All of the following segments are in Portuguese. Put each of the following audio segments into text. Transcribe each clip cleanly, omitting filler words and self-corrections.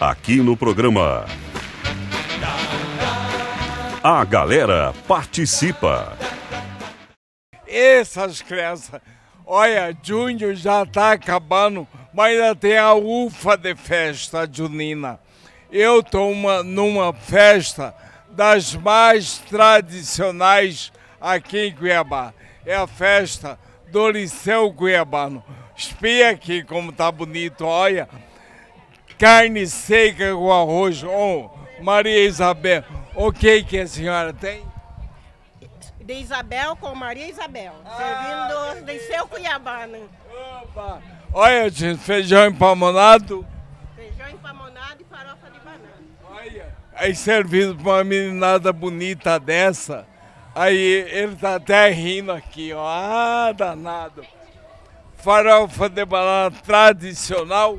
Aqui no programa, a galera participa. Essas crianças, olha, junho já está acabando, mas ainda tem a ufa de festa junina. Eu estou numa festa das mais tradicionais aqui em Cuiabá. É a festa do Liceu Cuiabano. Espia aqui como tá bonito, olha. Carne seca com arroz. Oh, Maria Isabel, o que a senhora tem? De Isabel com Maria Isabel, servindo do Liceu Cuiabano. Opa. Olha, gente, feijão empamonado. Feijão empamonado e farofa de banana. Olha, aí servido para uma meninada bonita dessa. Aí ele tá até rindo aqui, ó. Ah, danado. Farofa de banana tradicional.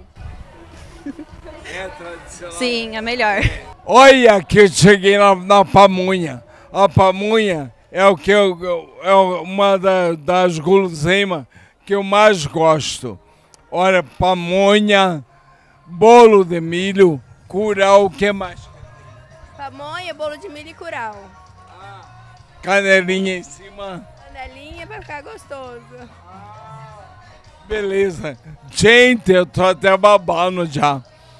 É tradicional. Sim, é melhor. Olha que eu cheguei na pamonha. A pamonha é o que é uma das guloseimas que eu mais gosto. Olha, pamonha, bolo de milho, curau, o que mais? Pamonha, bolo de milho e curau. Canelinha em cima. Canelinha pra ficar gostoso. Beleza. Gente, eu tô até babando já.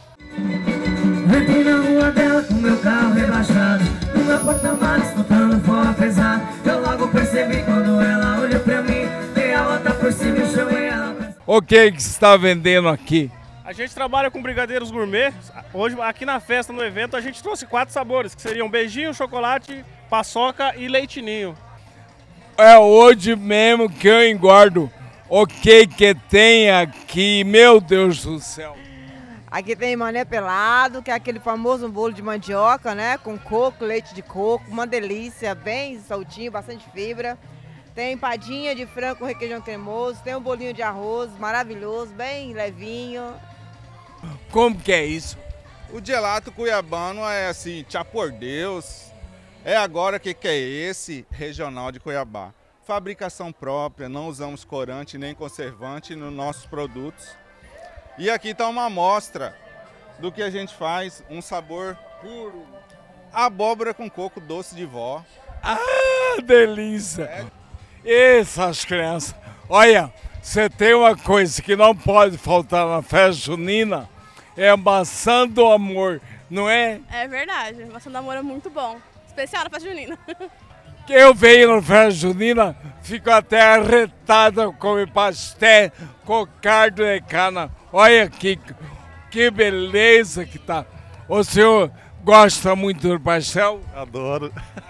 Entrei na rua dela com meu carro rebaixado, no meu porta-malas escutando forró pesado. Eu logo percebi quando ela olhou pra mim, dei a volta por cima e chamei ela. O que você está vendendo aqui? A gente trabalha com brigadeiros gourmet. Hoje, aqui na festa, no evento, a gente trouxe 4 sabores, que seriam beijinho, chocolate, paçoca e leitinho. É hoje mesmo que eu engordo. O que tem aqui, meu Deus do céu? Aqui tem mané pelado, que é aquele famoso bolo de mandioca, né? Com coco, leite de coco, uma delícia, bem soltinho, bastante fibra. Tem empadinha de frango com requeijão cremoso, tem um bolinho de arroz maravilhoso, bem levinho. Como que é isso? O gelato cuiabano é assim, tchau por Deus. É agora que é esse regional de Cuiabá. Fabricação própria, não usamos corante nem conservante nos nossos produtos. E aqui está uma amostra do que a gente faz, um sabor puro. Abóbora com coco doce de vó. Ah, delícia! Essas crianças, olha, você tem uma coisa que não pode faltar na festa junina, é a maçã do amor, não é? É verdade, maçã do amor é muito bom. Especial na festa junina. Eu venho na festa junina, fico até arretado com comer pastel com carne de cana. Olha aqui, que beleza que tá. O senhor gosta muito do pastel? Adoro.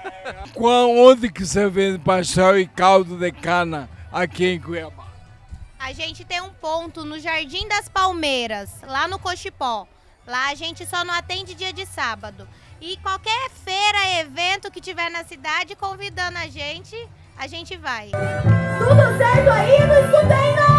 Onde que você vende pastel e caldo de cana aqui em Cuiabá? A gente tem um ponto no Jardim das Palmeiras, lá no Cochipó. Lá a gente só não atende dia de sábado. E qualquer feira, evento que tiver na cidade, convidando a gente vai. Tudo certo aí? Não escutei não!